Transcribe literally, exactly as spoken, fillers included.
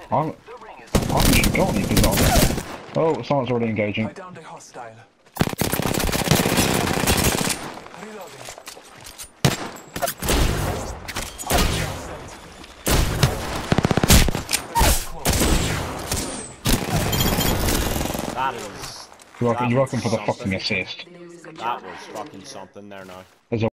I'm, I haven't even got any design. Oh, someone's already engaging. I downed a hostile. Reloading. That is. You're welcome, that you're was welcome for the something. fucking assist. That was fucking something there now. There's a